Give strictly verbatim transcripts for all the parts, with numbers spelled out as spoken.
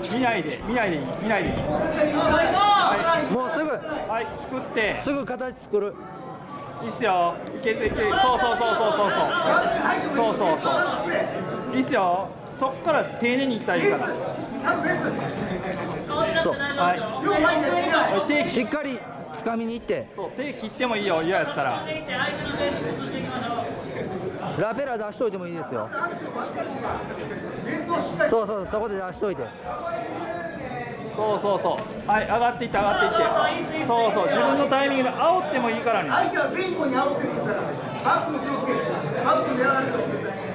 見ないで見ないでいい見ないでいい。 もうすぐはい、作ってすぐ形作る。 いいっすよ。いけるいける。そうそうそうそうそうそうそうそうそう。いいっすよ。そっから丁寧にいったらいいから。 そうはい。手しっかり掴みに行って。 そう手切ってもいいよ。嫌やったら。 ラペラ出しといてもいいですよ。そうそうそこで出しといて。 そうそうそう。はい、上がっていって上がっていって。そうそう、自分のタイミングで煽ってもいいからね。 相手は前後に煽ってるから、バックも気をつけて、バック狙われるから絶対に。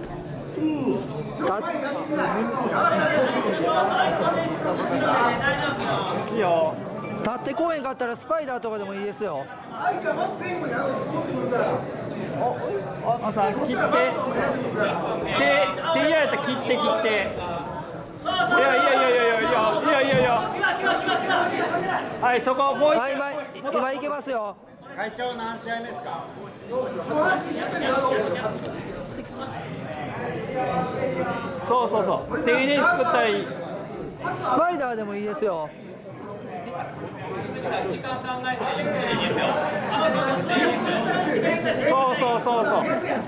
いいよ。 立ってこへんかったらスパイダーとかでもいいですよ。 相手はまず前後に煽ってくるから。 あさん切って。手手嫌やったら切って切って。いやいやいやいやいやいやいやいやいや。はい、そこもう一はい、今今いけますよ。 会長何試合目ですか？ そうそうそう。丁寧に作ったらいい。 スパイダーでもいいですよ。 そうそうそうそう。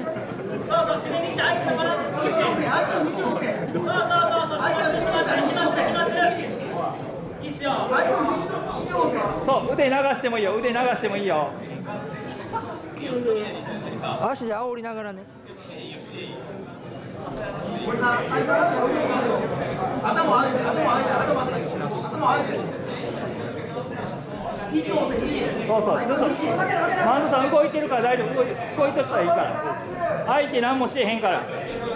そう、腕流してもいいよ。腕流してもいいよ。 足で煽りながらね。 頭上げて、頭上げて、頭上げて、頭上げて、頭上げて。 そうそう、ちょっとマンドさん動いてるから大丈夫。動いて動いてったらいいから。相手何もしてへんから。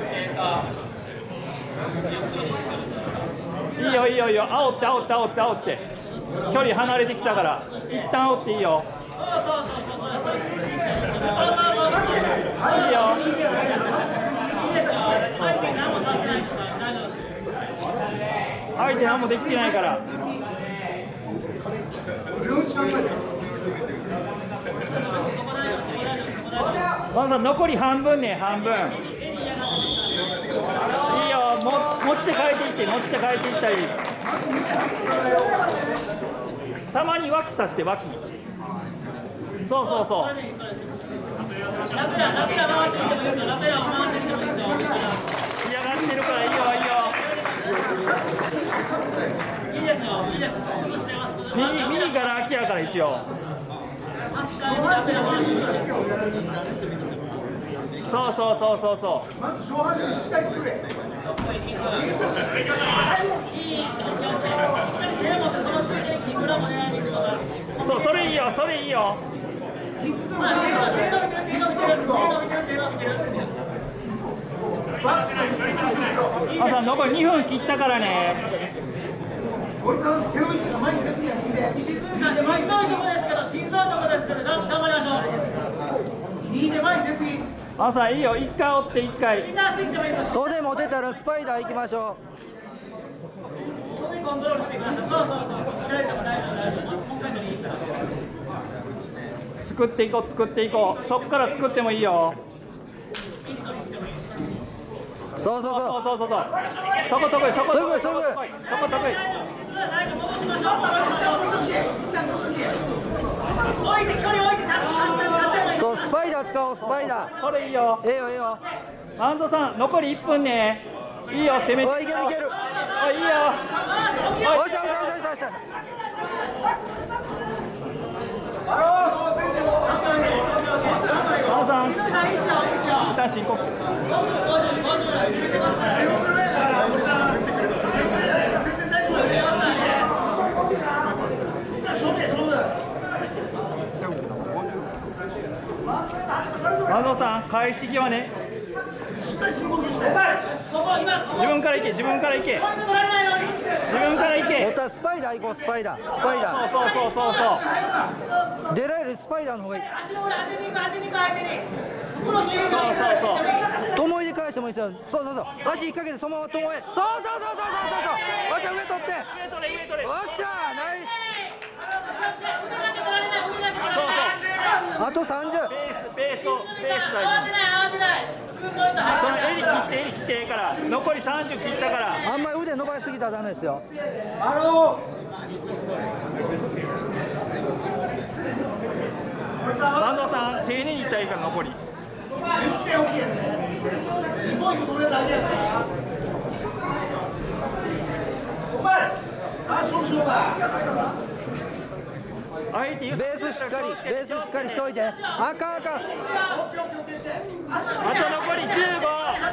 いいよいいよいいよ。煽って煽って煽って煽って。距離離れてきたから一旦煽っていいよ。いいよ。相手何もできてないから。マンさん残り半分ね、半分。いいよ。も持ち手変えていって持ち手変えていったり。たまに脇さして脇。そうそうそう。ラペララペラ回してみてもいいですよ。ラペラを回してみてもいいですよ。嫌がってるからいいよいいよ。いいですよいいです。右右から空きやから一応。そうそうそうそうそう。 まず上半身しっかり作れ。 そう、それいいよそれいいよ。あさん残りにふん切ったからね。 こいつは手の位置が前に出すぎや右で。 石積さん、しんどいとこですけど、しんどいとこですけど、頑張りましょう。 右で前に出すぎ。 あさんいいよ、一回折って一回。 袖持てたらスパイダー行きましょう。袖コントロールしてください。そうそうそう。左とか大丈夫大丈夫。もう一回でいいから。 作っていこう作っていこう。そっから作ってもいいよ。 そうそうそうそうそうそうそう。そこ得意そこ得意そこ得意そこ得意。 そうスパイダー使おうスパイダー。 それいいよ。 ええよええよ。 安藤さん残りいっぷんね。いいよ攻めて。 おいいけるいける。 おいいいよ。 おいしょおいしょおいしょおいしょおいしょ。 安藤さん一旦深呼吸。安藤さん返し際ね。 しっかり深呼吸して。 自分から行け自分から行け自分から行け。 またスパイダー行こうスパイダースパイダー。 そうそうそうそう。 出られるスパイダーの方がいい。 そうそうそう。 ともいで返してもいいですよ。そうそうそう。足引っ掛けてそのままともえ。そうそうそうそうそうそう。おっしゃ上取って。おっしゃナイス。 そうそう。 あとさんじゅう。 ペースペースをペース大事。 その襟切って襟切ってええから残りさんじゅう切ったから。 あんまり腕伸ばしすぎたらダメですよ。 坂東さん丁寧にいったらいいから残り。 全然 OK やね。にポイント取れただけやから。お前、さあ勝負しようか。 相手ベースしっかりベースしっかりしといて。あかんあかん。 オッケーオッケーオッケーオッケー。 あと残りじゅうご。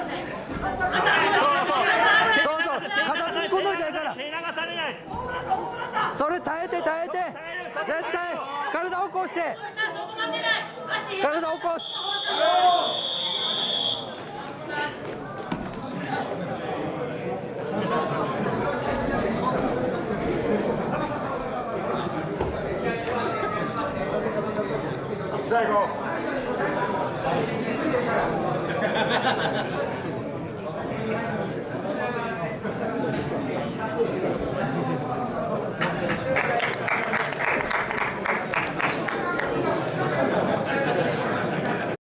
そうそう肩突っ込んどいていいから。 手流されない。 それ耐えて耐えて絶対体起こして体起こす。 最後